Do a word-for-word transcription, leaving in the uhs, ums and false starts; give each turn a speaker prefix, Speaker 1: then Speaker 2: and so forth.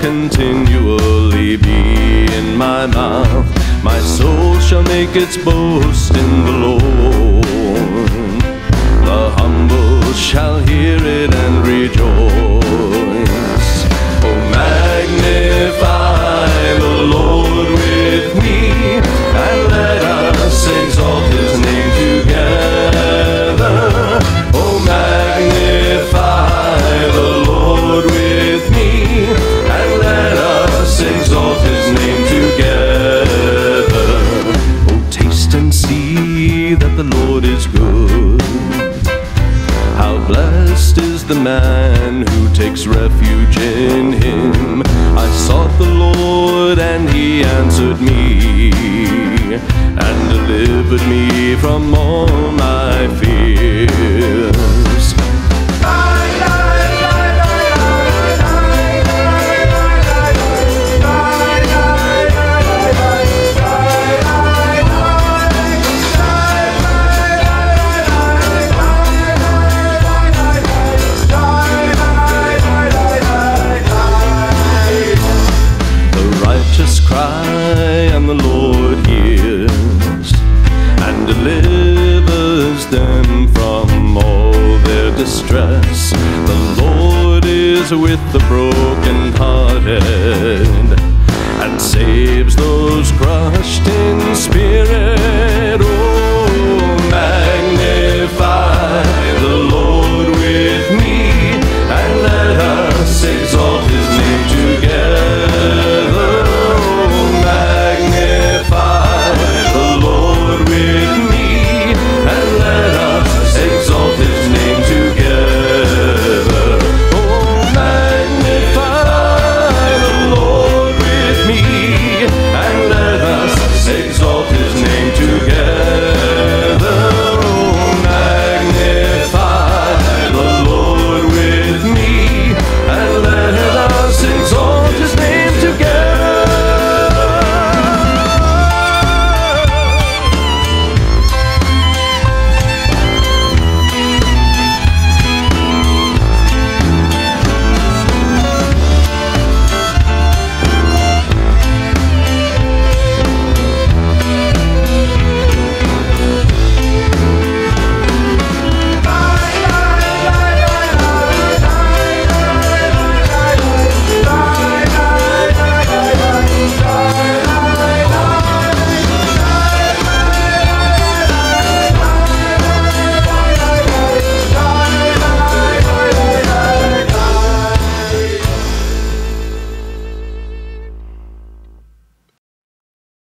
Speaker 1: continually be in my mouth. My soul shall make its boast in the Lord. The humble shall hear it and rejoice. Oh, magnify the Lord with me, and let us exalt his name together. Oh, magnify the Lord with me, and let us exalt his name together. Oh, taste and see that the Lord is good. How blessed is the man who takes refuge in him. I sought the Lord and he answered me, and delivered me from all my fears. Cry and the Lord hears and delivers them from all their distress. The Lord is with the brokenhearted and saves those crushed in spirit.